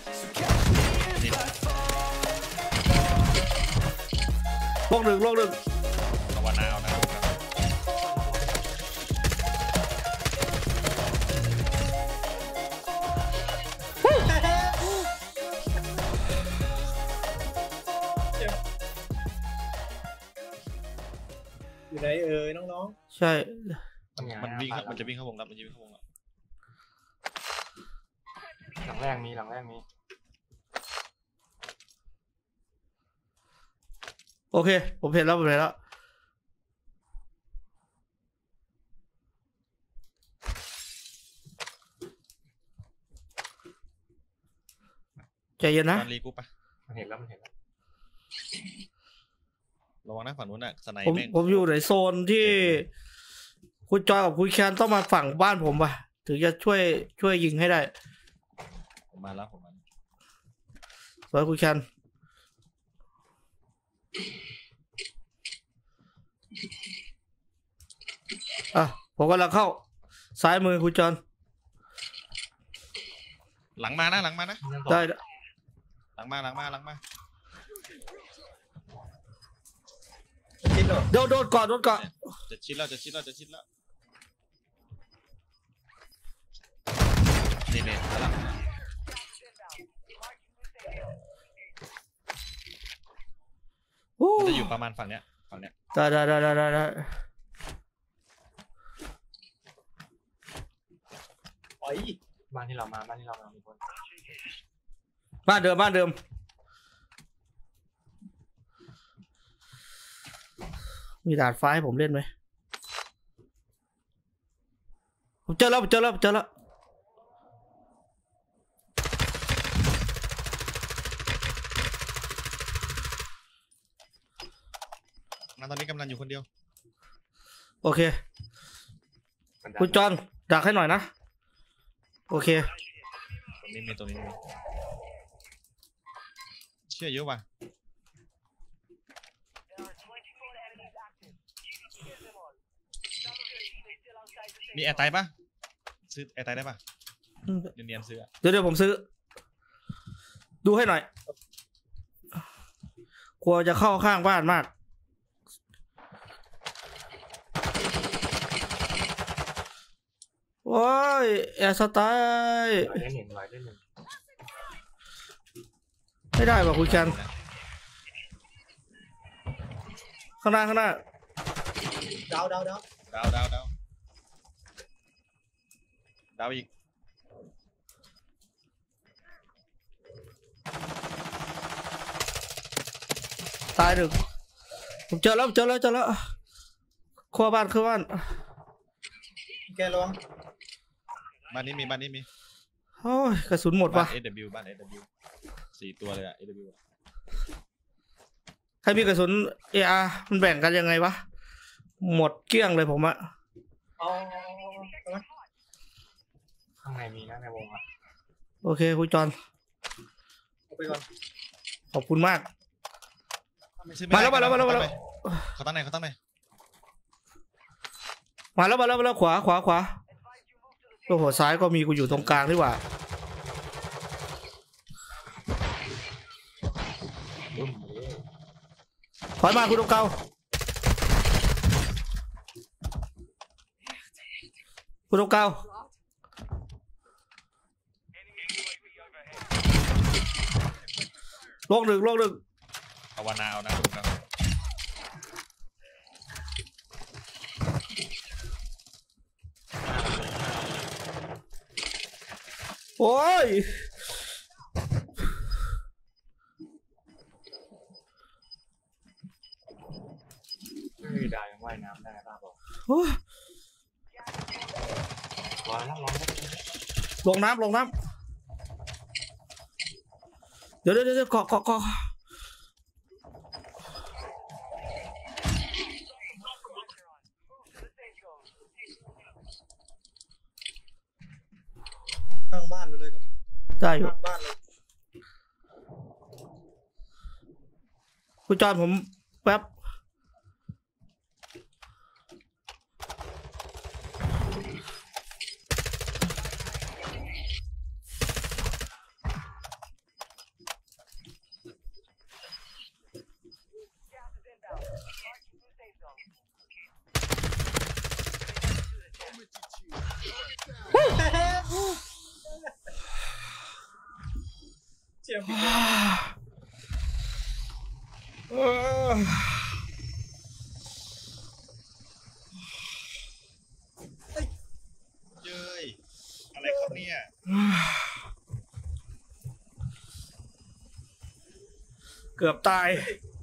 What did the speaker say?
โลกหนึ่งภาวนาเอานะอยู่ไหนน้องใช่มันวิ่งมันจะวิ่งเข้าวงแล้วมันจะวิ่งเข้าวงแล้วหลังแรกมีโอเคผมเห็นแล้วใจเย็นนะรีกูปะมันเห็นแล้วระวังนะฝั่งนู้นน่ะสไนแม่งผมอยู่ในโซนที่คุณจอยกับคุณแคนต้องมาฝั่งบ้านผมป่ะถึงจะช่วยยิงให้ได้ผมมาแล้วสวยคุณแคนผมกำลังเข้าซ้ายมือคุณจอนหลังมานะได้หลังมาโดนก่อนจะชิดแล้วนี่แล้วมันจะอยู่ประมาณฝั่งเนี้ยได้บ้านที่เรามามีคนบ้านเดิมมีดาดฟ้าให้ผมเล่นไหมผมเจอแล้วตอนนี้กำลังอยู่คนเดียวโอเคคุณจอนดักให้หน่อยนะโอเคตรงนี้เชื่อเยอะว่ะมีแอร์ไตปะซื้อแอร์ไตได้ปะเนียนซื้อเดี๋ยวผมซื้อดูให้หน่อยกลัวจะเข้าข้างบ้านมากโอ้ยแอร์สไตล์ไม่ได้ป่ะคุณแคนข้างหน้าดาวอีกตายหนึ่งผมเจอแล้วครัวบ้านแกลองบ้านนี้มีโอ้ยกระสุนหมดว่ะบ้าน AW 4 ตัวเลยอะ AW ใครมีกระสุน AR มันแบ่งกันยังไงวะหมดเกลี้ยงเลยผมอะข้างในมีนะในวงอะโอเคคุณจอนไปก่อนขอบคุณมากมาแล้วเขาตั้งไหนมาแล้วขวาโอ้โหซ้ายก็มีกูอยู่ตรงกลางดีกว่าถอยมาคุณตรงเก่าโลกหนึ่งภาวนาเอานะโอ้ยไม่มีดาวยังว่ายน้ำได้ป่ะบอกลงน้ำเดี๋ยวเกาะข้างบ้านไปเลยกันได้อยู่บ้านเลยคุณจอนผมแป๊บยพี่เย้ยอะไรครับเนี่ยเกือบตาย